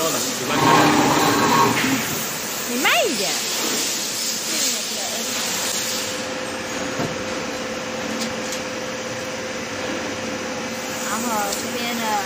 了，你慢点。 你慢一点。然后这边的。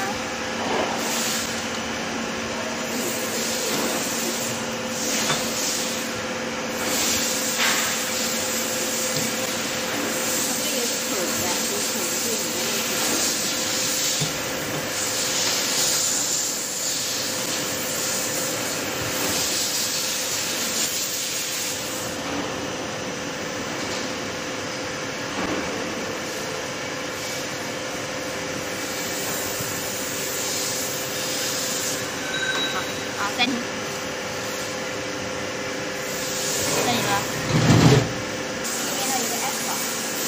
暂停，这里呢，这边呢有个 F 档，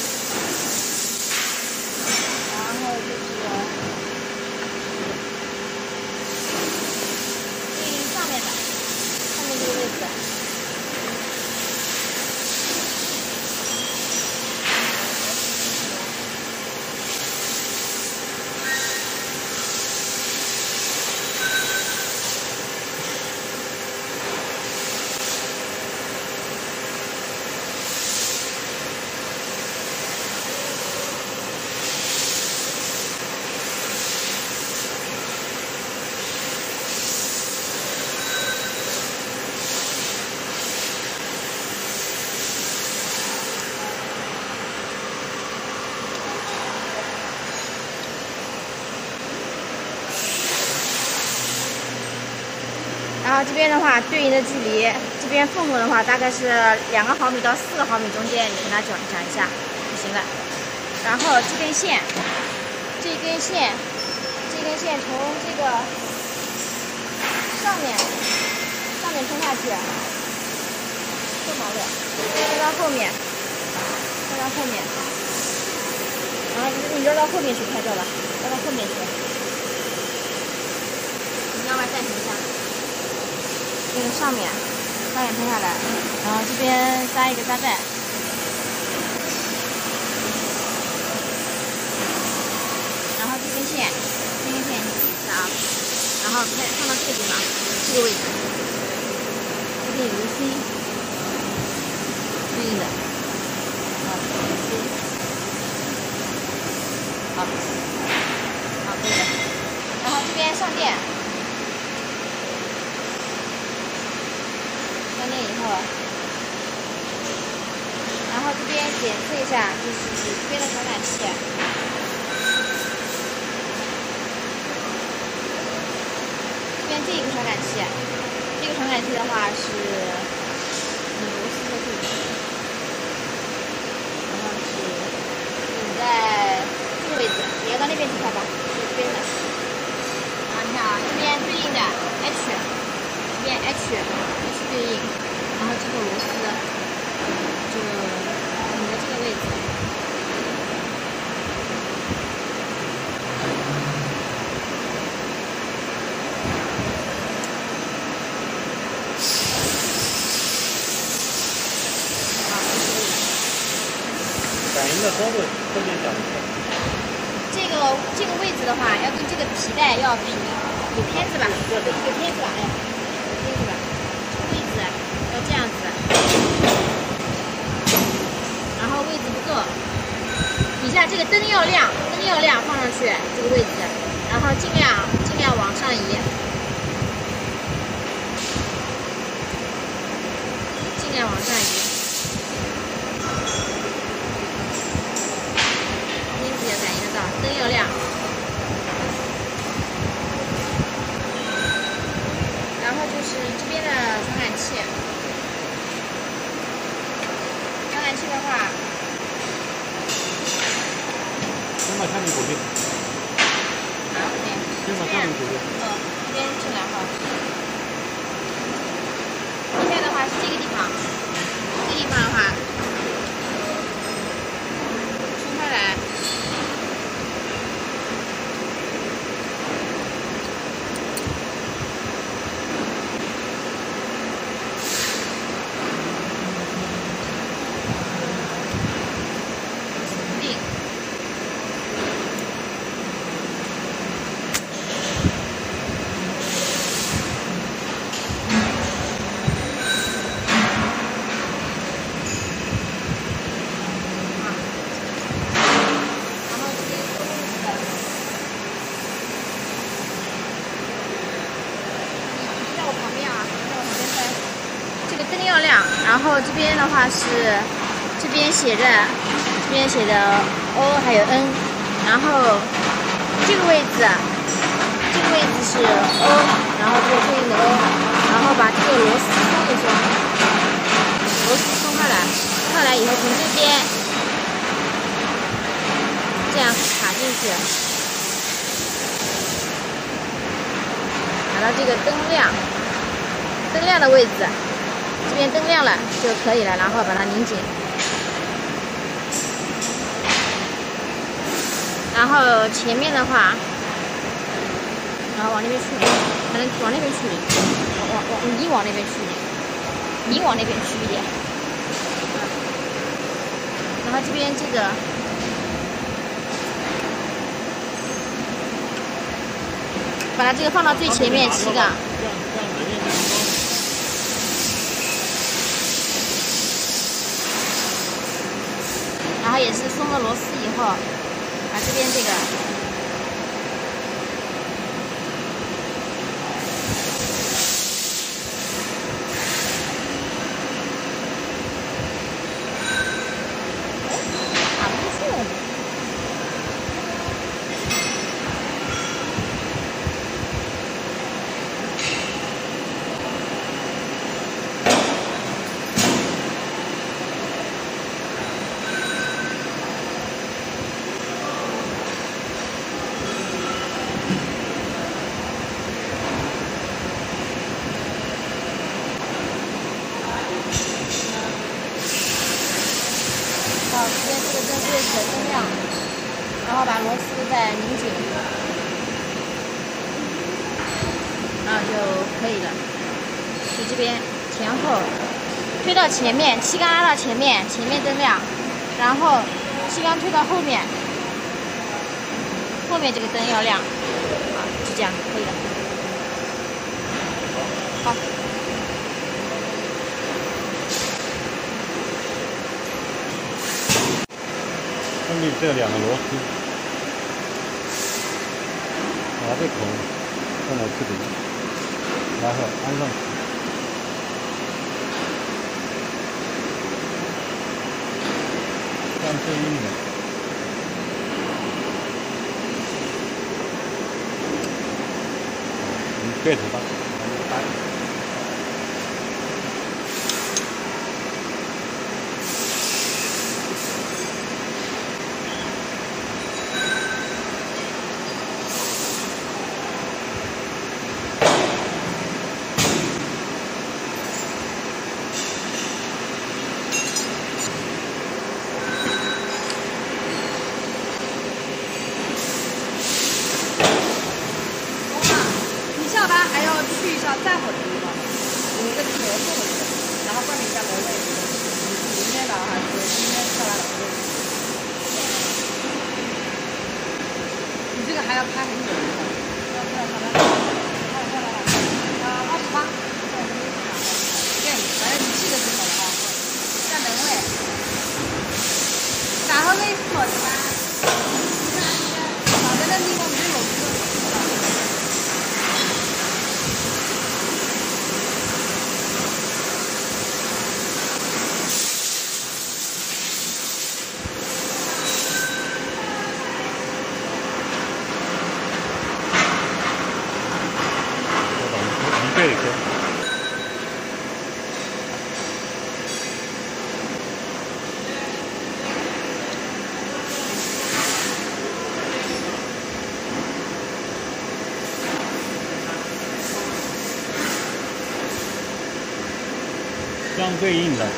然后就是对应上面的，上面这个位置。 然后这边的话，对应的距离，这边缝缝的话，大概是2个毫米到4个毫米中间，你跟它转一下就行了。然后这根线，这根线从这个上面冲下去，顺毛的，绕到后面，然后你绕到后面去拍照吧，绕到后面去。你要不要暂停一下？ 这个上面冲下来，然后这边扎一个扎带，然后这根线你挤一下啊，然后放到这个地方，这个位置，这边有个 C 对应的，好，可以了，然后这边上垫。 上垫以后，然后这边检测一下，就是这边的传感器。这边这一个传感器，这个传感器的话是螺丝的这个，然后是拧在这个位置，连到那边去看吧，是这边的。然后你看啊，这边对应的 H， 这边 H 对应。 然后这个螺丝就拧在这个位置， 感应的高度特别小。 这个位置的话，要跟这个皮带要平，有片子吧？有片子吧？哎，有片子吧？这个位置要这样子。 然后位置不够，底下这个灯要亮，放上去这个位置，然后尽量往上移，尽量往上移。位置也感应得到，灯要亮。然后就是这边的传感器。 传感器的话， 先把下面狗链。 啊，对， 先把上面狗链。 这边进来哈。现在的话是这个地方，这个地方的话，冲开来。 亮，然后这边的话是这边写的 O 还有 N， 然后这个位置是 O， 然后这个对应的 O， 然后把这个螺丝松一松，螺丝松开来以后从这边这样卡进去，卡到这个灯亮的位置，这边灯亮了就可以了，然后把它拧紧。然后前面的话，然后往那边处理，可能往那边处理，你往那边处理，你往那边去一点。然后这边这个，把它这个放到最前面7个。然后也是松了螺丝以后。把这边这个卡不住了。好，这边这个灯位置灯亮，然后把螺丝再拧紧，然后就可以了。就这边前后推到前面，7缸拉到前面，前面灯亮，然后7缸推到后面，后面这个灯要亮，好，就这样可以了。好。 封闭这2个螺丝，把这孔放到这里，然后安上去。这样对应的。你盖头吧，把它搭。 下班还要去一下站会的地方，有一个车坐回去，然后关门一下门卫。明天的还是今天下来了？你这个还要开很久的。要不要好的？好了，28。对，反正你记得就好了啊。站门卫。然后那锁的吧？好的，那地方没有车。 这个相对应的。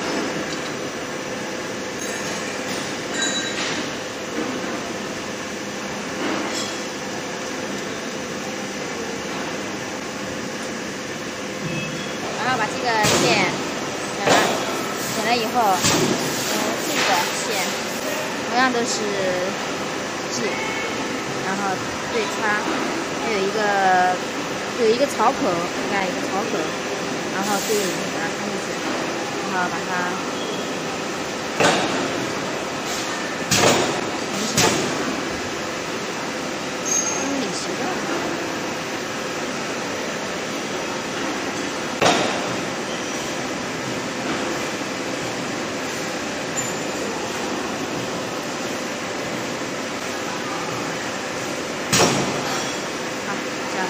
然后把这个线剪了以后，这个线同样都是G，然后对插，还有一个槽口，应该有一个槽口，然后对应把它看进去，然后把它拧起来，拧习惯了。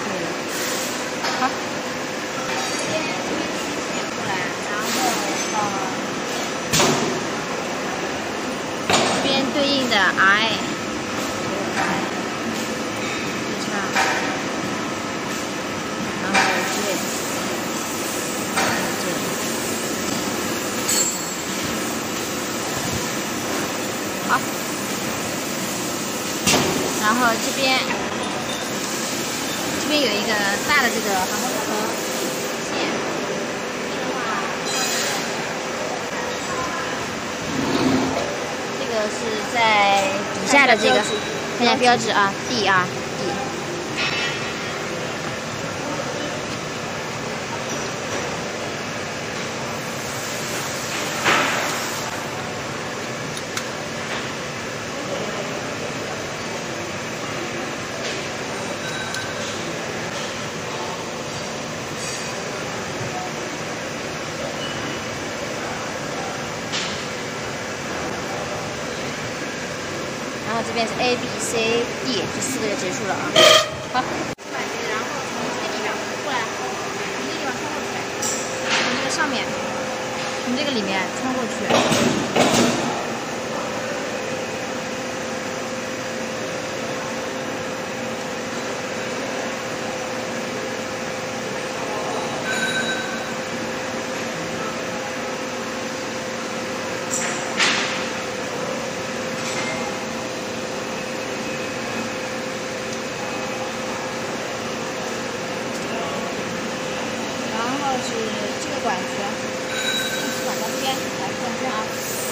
好，接过来，然后这边对应的 I， 然后 J， 好，然后这边有一个大的这个航空和线，这个是在底下的这个，看一下标志啊 ，D 啊 D。然后这边是 A B C D， 这4个就结束了啊。好，然后从这个地方过来，从这个地方穿过去，从这个上面，从这个里面穿过去。是这个管子，转到这边来，转这啊，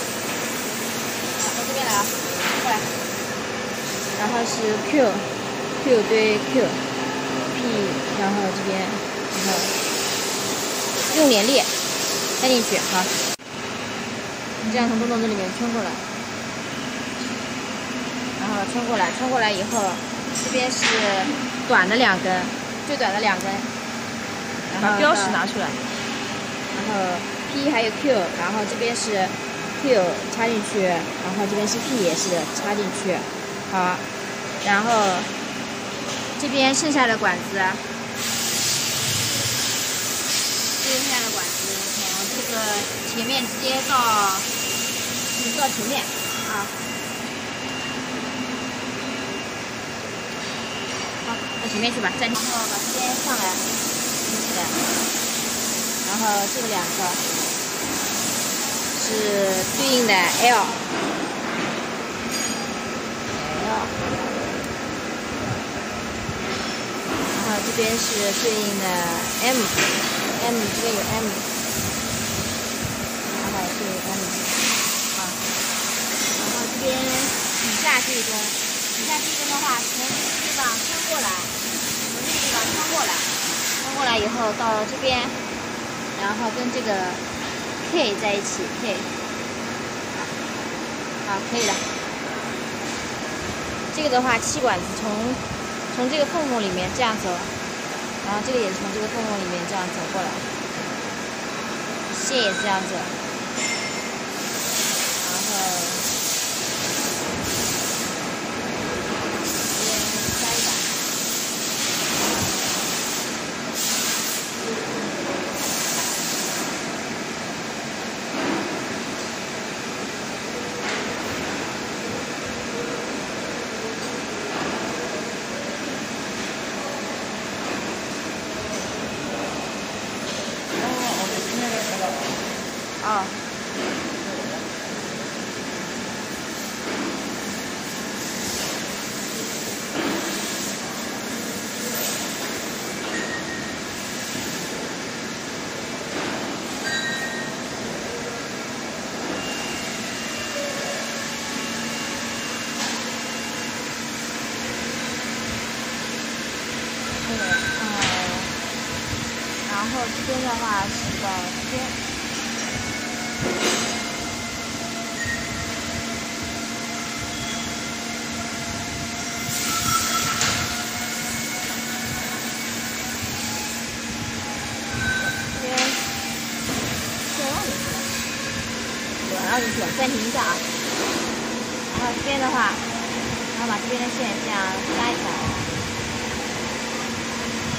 到这边来啊，过来。然后是 Q 对 Q，P， 然后这边，然后用连列塞进去，好。你这样从洞洞这里面穿过来，然后穿过来以后，这边是短的2根，最短的2根。把标识拿出来，然后 P 还有 Q， 然后这边是 Q 插进去，然后这边是 P 也是插进去，好，然后这边剩下的管子，从这个前面接到前面啊，好，到前面去吧，暂停，然后把这边上来。然后这个2个是对应的 L， 然后这边是对应的 M， 这边有 M， 然后这个 M， 好，然后这边底下这一根的话，从这个地方穿过来，穿过来以后到这边，然后跟这个 K 在一起 ，K， 好，可以了。这个的话，气管子从这个缝里面这样走，然后这个也是从这个缝里面这样走过来，线也是这样走，然后。哦。然后这边的话是到这边。绕进去，暂停一下啊。然后这边的话，然后把这边的线这样拉一下。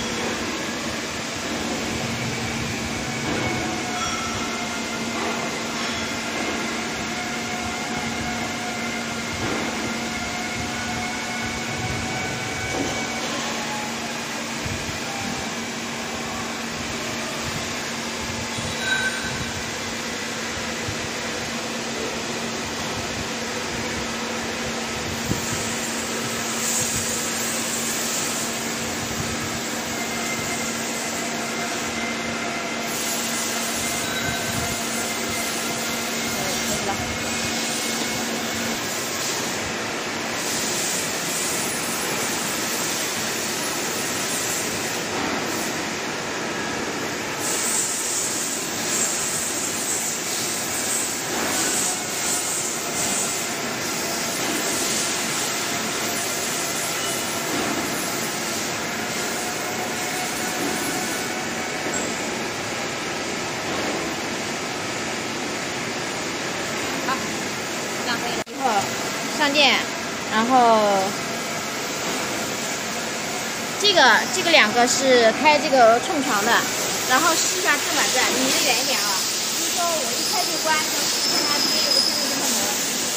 电，然后这个两个是开这个冲床的，然后试一下正反转，离得远一点啊。就是说我一开就关，看它这边有个天线灯膜，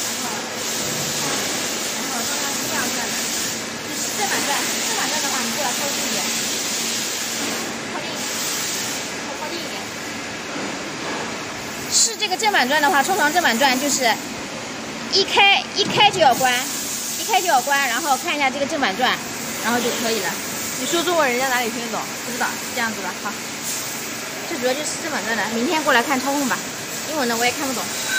然后中央是这样转的，就是正反转。正反转的话，你过来靠近一点，靠近一点。是这个正反转的话，冲床正反转就是一开就要关，然后看一下这个正反转，然后就可以了。 你说中文人家哪里听得懂？不知道，这样子吧，好。 这主要就是正反转的，明天过来看操控吧，英文的我也看不懂。